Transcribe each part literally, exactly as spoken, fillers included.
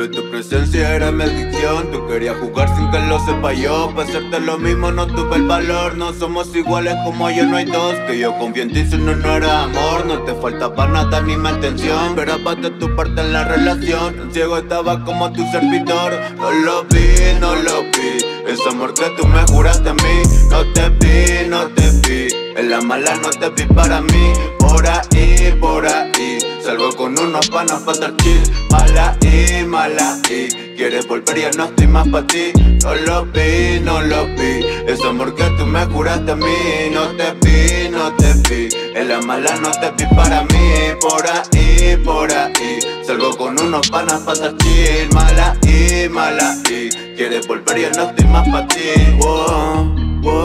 Bebé, tu presencia era mi adicción. Tú querías jugar sin que lo sepa yo. Para hacerte lo mismo no tuve el valor. No somos iguales, como yo no hay dos. Que yo confié en ti, si no, no era amor. No te faltaba nada ni mi atención. Esperabas de tu parte en la relación. Tan ciego estaba como tu servidor. No lo vi, no lo vi. Ese amor que tú me juraste a mí. No te vi, no te vi. En la mala no te vi para mí. Por ahí, por ahí salgo con unos panas pa' estar chill. Mala y, mala y quieres volver, ya no estoy más pa' ti. No lo vi, no lo vi. Ese amor que tú me juraste a mí. No te vi, no te vi. En la mala no te vi para mí. Por ahí, por ahí salgo con unos panas pa' estar chill. Mala y, mala y quieres volver, ya no estoy más pa' ti. Wow,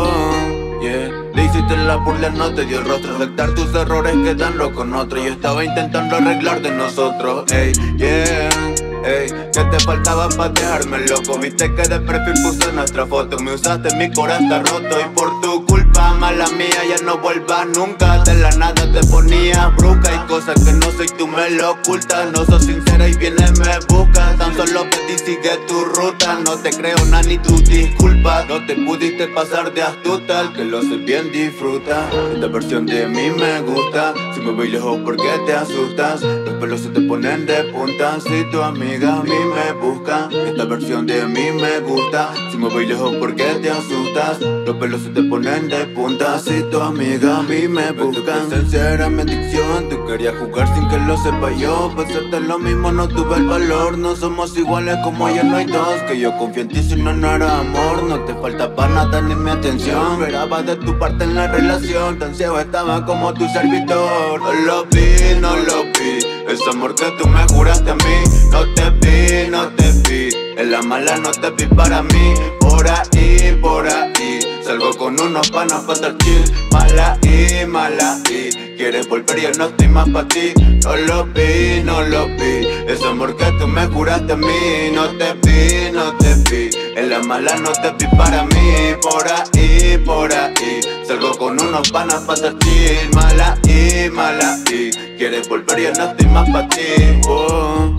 wow, yeah. Le hiciste la burla, no te dio el rostro. Aceptar tus errores, quedarlo con otro. Yo estaba intentando arreglar de nosotros. Ey, yeah, ey, ¿qué te faltaba para dejarme loco? Viste que de perfil puse nuestra foto. Me usaste, mi corazón está roto. Y por tu culpa, mala mía, ya no vuelvas nunca. De la nada te ponías bruca. Hay cosas que no soy, tú me lo ocultas. No sos sincera y vienes me buscas. Tan solo que ti sigue tu ruta. No te creo nada ni tu disculpa. No te pudiste pasar de astuta. El que lo hace bien disfruta. Esta versión de mí me gusta. Si me voy lejos, ¿por qué te asustas? Los pelos se te ponen de punta. Si tu amiga a mí me busca. Esta versión de mí me gusta. Si me voy lejos, ¿por qué te asustas? Los pelos se te ponen de punta. Si tu amiga a mí me busca. Tu presencia era mi adicción. Tú querías jugar sin que lo sepa yo. Para hacerte lo mismo no tuve el valor. No somos iguales, como ya no hay dos. Que yo confío en ti, si no, no era amor. No te faltaba nada ni mi atención. Esperaba de tu parte en la relación. Tan ciego estaba como tu servidor. No lo vi, no lo vi. Ese amor que tú me juraste a mí. No te vi, no te vi. En la mala no te vi para mí. Por ahí, por ahí salgo con unos panas pa' estar chill. Mala y, mala y quieres volver, ya no estoy más pa' ti. No lo vi, no lo vi. Ese amor que tú me juraste a mí. No te vi, no te vi. En la mala no te vi para mí. Por ahí, por ahí salgo con unos panas pa' estar chill. Mala y, mala y quieres volver, ya no estoy más pa' ti. Oh,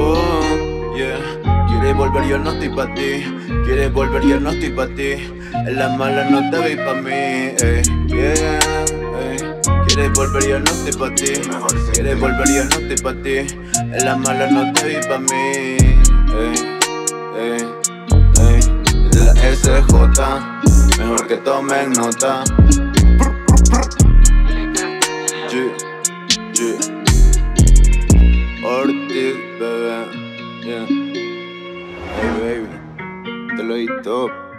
oh, yeah. Quieres volver, yo no estoy pa' ti. Quieres volver, yo no estoy pa' ti. En la mala no te vi pa' mí, ey, yeah, ey. Quieres volver, yo no estoy pa' ti. Quieres volver, yo no estoy pa' ti. En la mala no te vi pa' mí, ey, ey, ey. De la S J, mejor que tomen nota. G, G, Ortiz, bebé, yeah. Hey baby, te lo di top.